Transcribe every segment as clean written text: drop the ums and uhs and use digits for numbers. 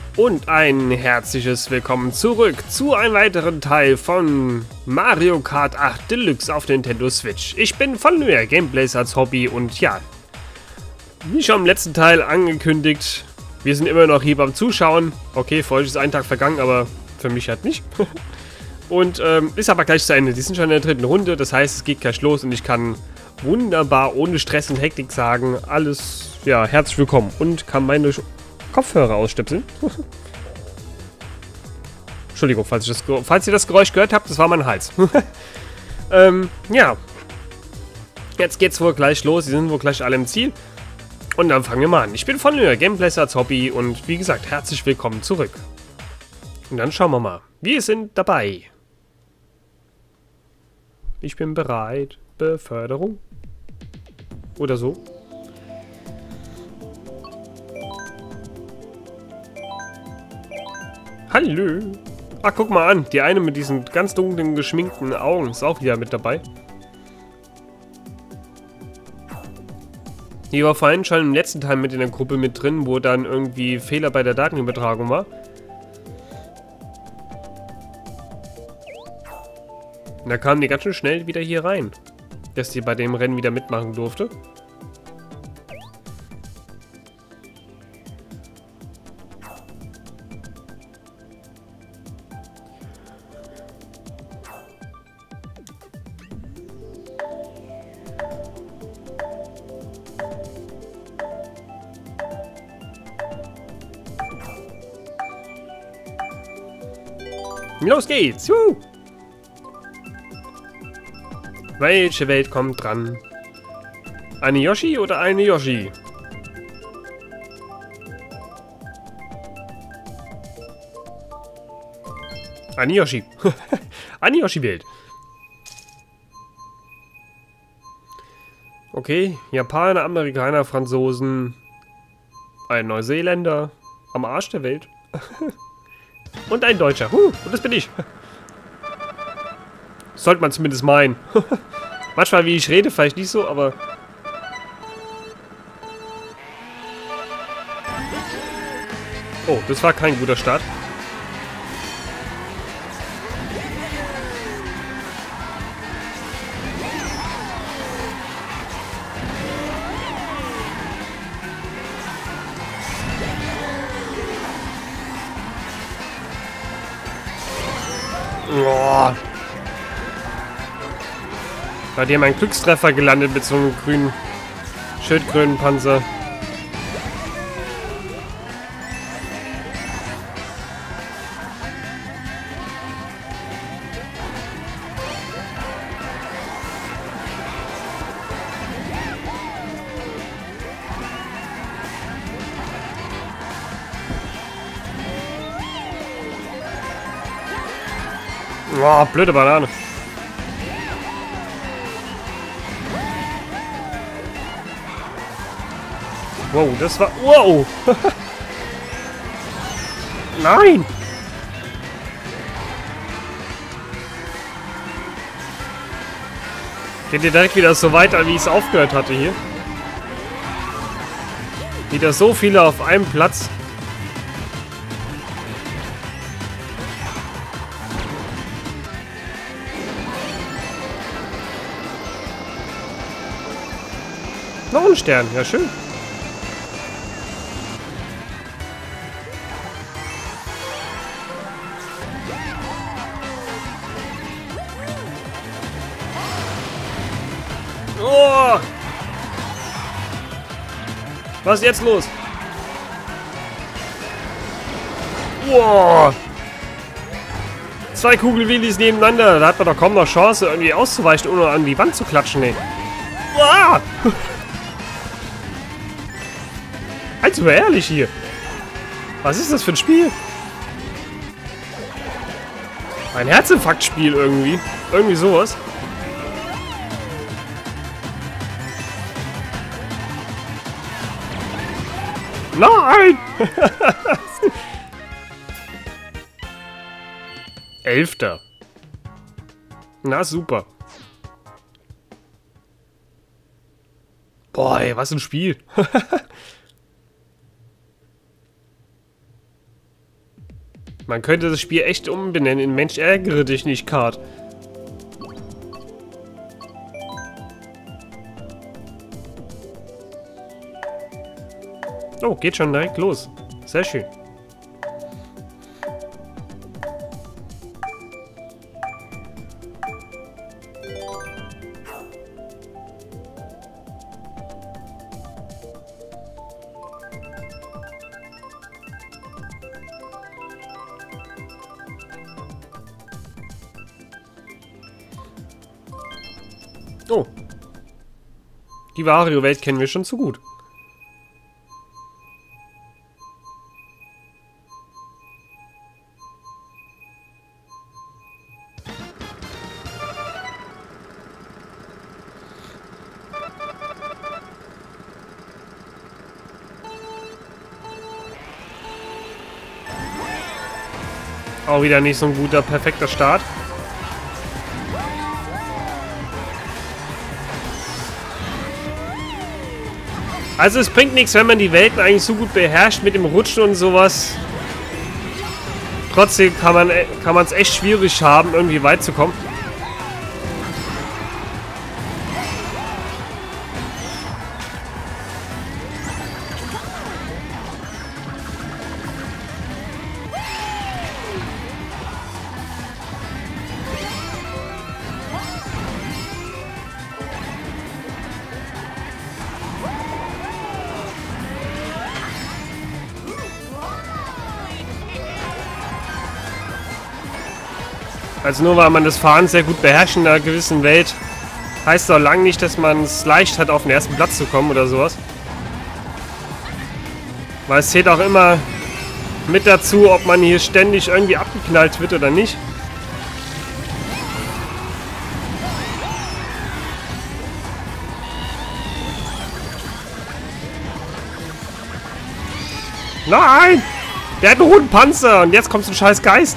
Und ein herzliches Willkommen zurück zu einem weiteren Teil von Mario Kart 8 Deluxe auf Nintendo Switch. Ich bin von Nöer Gameplays als Hobby und ja, wie schon im letzten Teil angekündigt, wir sind immer noch hier beim Zuschauen. Okay, für euch ist ein Tag vergangen, aber für mich halt nicht. Und ist aber gleich zu Ende. Die sind schon in der dritten Runde, das heißt, es geht gleich los und ich kann wunderbar ohne Stress und Hektik sagen, alles, ja, herzlich willkommen und kann meine Kopfhörer ausstöpseln. Entschuldigung, falls ihr das Geräusch gehört habt, das war mein Hals. Ja. Jetzt geht's wohl gleich los, sie sind wohl gleich alle im Ziel. Und dann fangen wir mal an. Ich bin von Nöer Gameplays als Hobby und wie gesagt, herzlich willkommen zurück. Und dann schauen wir mal. Wir sind dabei. Ich bin bereit. Beförderung. Oder so. Hallo. Ach, guck mal an. Die eine mit diesen ganz dunklen, geschminkten Augen ist auch wieder mit dabei. Die war vorhin schon im letzten Teil mit in der Gruppe mit drin, wo dann irgendwie Fehler bei der Datenübertragung war. Und da kam die ganz schön schnell wieder hier rein, dass die bei dem Rennen wieder mitmachen durfte. Los geht's! Juhu! Welche Welt kommt dran? Eine Yoshi oder eine Yoshi? Eine Yoshi. Eine Yoshi-Welt. Okay, Japaner, Amerikaner, Franzosen, ein Neuseeländer am Arsch der Welt. Und ein Deutscher. Und das bin ich. Sollte man zumindest meinen. Manchmal, wie ich rede, vielleicht nicht so, aber... Oh, das war kein guter Start. Oh. Bei dem ein Glückstreffer gelandet mit so einem grünen Schildkrötenpanzer. Oh, blöde Banane. Wow, das war... Wow! Nein! Geht ihr direkt wieder so weiter, wie ich es aufgehört hatte hier? Wieder so viele auf einem Platz. Noch ein Stern, ja schön. Oh! Was ist jetzt los? Wow! Zwei Kugelwheelies nebeneinander. Da hat man doch kaum noch Chance, irgendwie auszuweichen, ohne an die Wand zu klatschen, ey. Wow! Also ehrlich hier. Was ist das für ein Spiel? Ein Herzinfarktspiel irgendwie. Irgendwie sowas. Nein! 11. Na super. Boah, ey, was ein Spiel. Man könnte das Spiel echt umbenennen in Mensch ärgere dich nicht, Kart. Oh, geht schon direkt los. Sehr schön. Oh. Die Wario-Welt kennen wir schon zu gut. Auch wieder nicht so ein guter, perfekter Start. Also es bringt nichts, wenn man die Welten eigentlich so gut beherrscht mit dem Rutschen und sowas. Trotzdem kann man es echt schwierig haben, irgendwie weit zu kommen. Also nur weil man das Fahren sehr gut beherrscht in einer gewissen Welt, heißt doch lang nicht, dass man es leicht hat, auf den ersten Platz zu kommen oder sowas. Weil es zählt auch immer mit dazu, ob man hier ständig irgendwie abgeknallt wird oder nicht. Nein! Der hat einen hohen Panzer und jetzt kommt so ein scheiß Geist.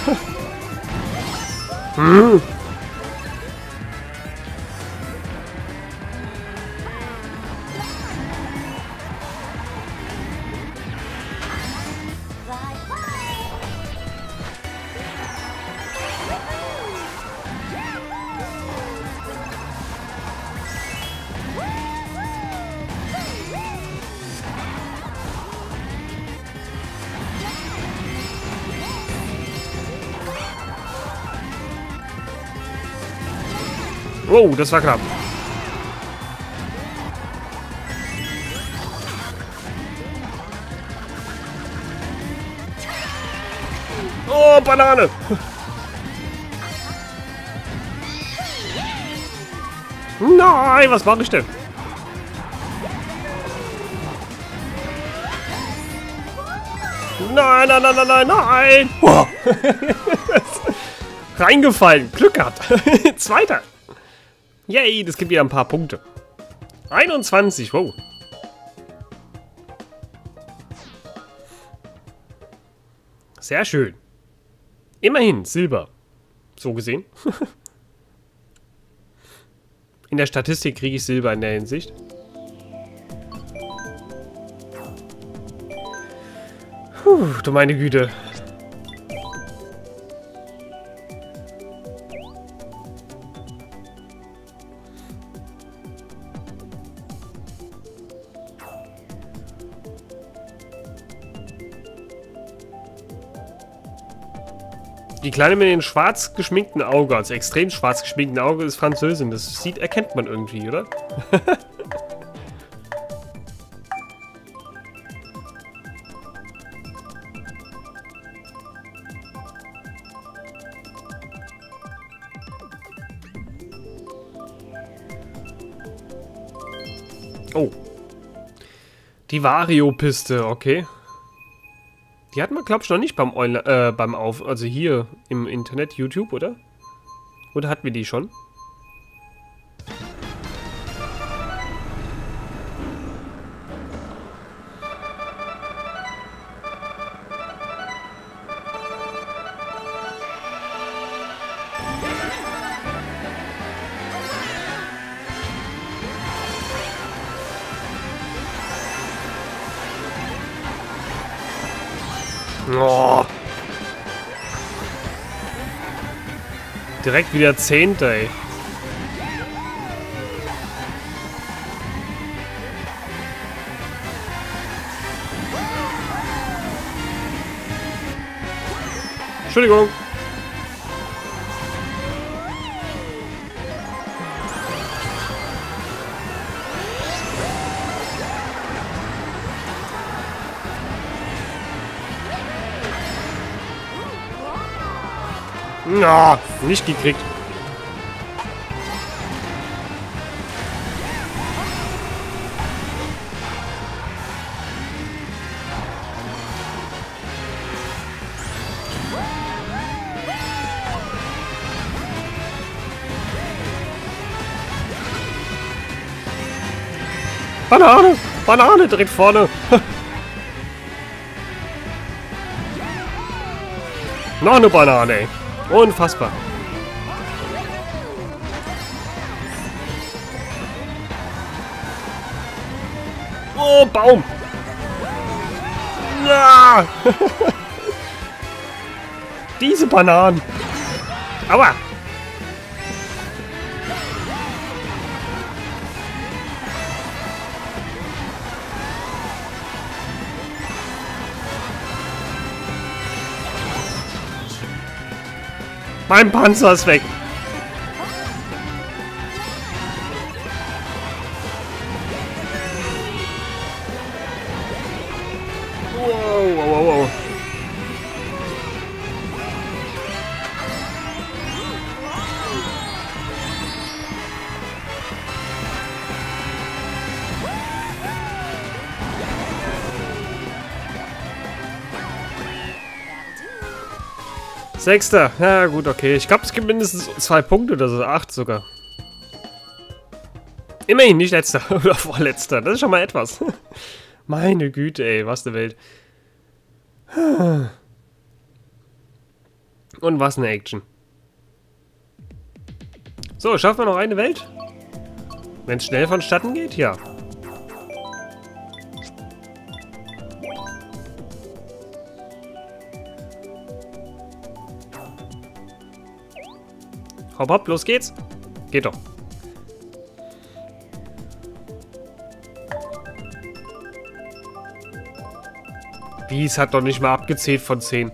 Hm. Wow, das war knapp. Oh, Banane! Nein, was mache ich denn? Nein, nein, nein, nein, nein, nein! Oh. Reingefallen, Glück gehabt. Zweiter. Yay, das gibt wieder ein paar Punkte. 21, wow. Sehr schön. Immerhin, Silber. So gesehen. In der Statistik kriege ich Silber in der Hinsicht. Puh, du meine Güte. Die Kleine mit dem schwarz geschminkten Auge, also extrem schwarz geschminkten Auge, ist Französin. Das erkennt man irgendwie, oder? Oh. Die Wario-Piste, okay. Die hatten wir, glaube ich, noch nicht also hier im Internet, YouTube, oder? Oder hatten wir die schon? Oh. Direkt wieder 10. Ey. Entschuldigung. Na, nicht gekriegt. Banane! Banane direkt vorne! Noch eine Banane, ey. Unfassbar. Oh, Baum! Ja! Diese Bananen! Aua! Mein Panzer ist weg. Wow, wow, wow. Sechster. Ja gut, okay. Ich glaube, es gibt mindestens 2 Punkte oder so. 8 sogar. Immerhin nicht letzter oder vorletzter. Das ist schon mal etwas. Meine Güte, ey. Was eine Welt. Und was eine Action. So, schaffen wir noch eine Welt? Wenn es schnell vonstatten geht? Ja. Hopp, hopp, los geht's. Geht doch. Wie, es hat doch nicht mal abgezählt von 10.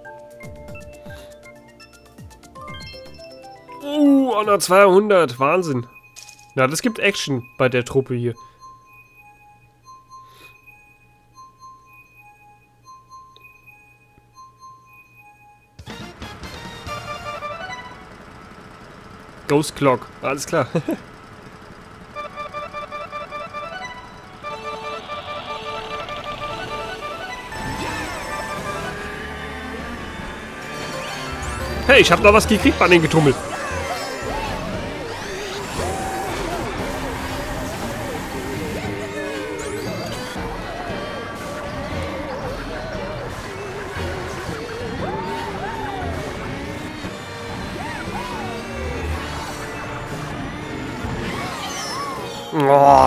Honor 200. Wahnsinn. Ja, das gibt Action bei der Truppe hier. Ghost Clock, alles klar. Hey, ich hab noch was gekriegt bei den getummelt. Oh.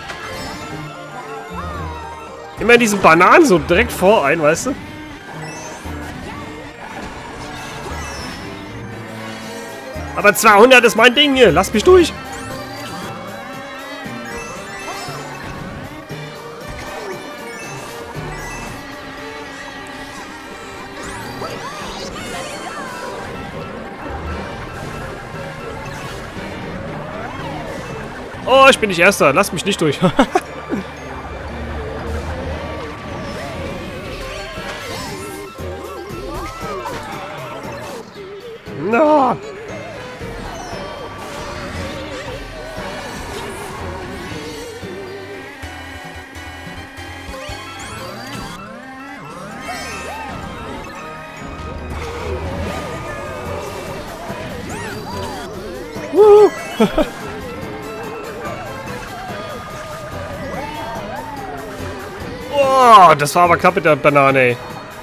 Immer diese Bananen so direkt vor ein, weißt du? Aber 200 ist mein Ding hier. Lass mich durch. Oh, ich bin nicht Erster. Lass mich nicht durch. No. Oh, das war aber knapp mit der Banane, ey.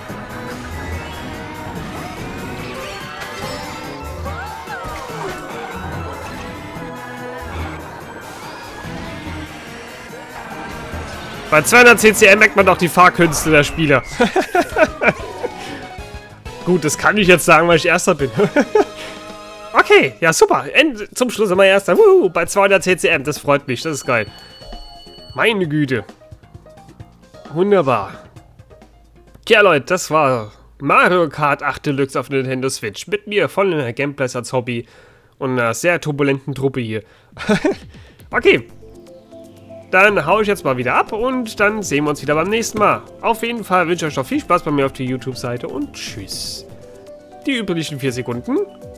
Bei 200 CCM merkt man doch die Fahrkünste der Spieler. Gut, das kann ich jetzt sagen, weil ich Erster bin. Okay, ja super. Zum Schluss immer erster. Bei 200 CCM, das freut mich, das ist geil. Meine Güte. Wunderbar. Tja Leute, das war Mario Kart 8 Deluxe auf der Nintendo Switch. Mit mir von Gameplays als Hobby und einer sehr turbulenten Truppe hier. Okay. Dann hau ich jetzt mal wieder ab und dann sehen wir uns wieder beim nächsten Mal. Auf jeden Fall wünsche ich euch noch viel Spaß bei mir auf der YouTube-Seite und tschüss. Die üblichen 4 Sekunden.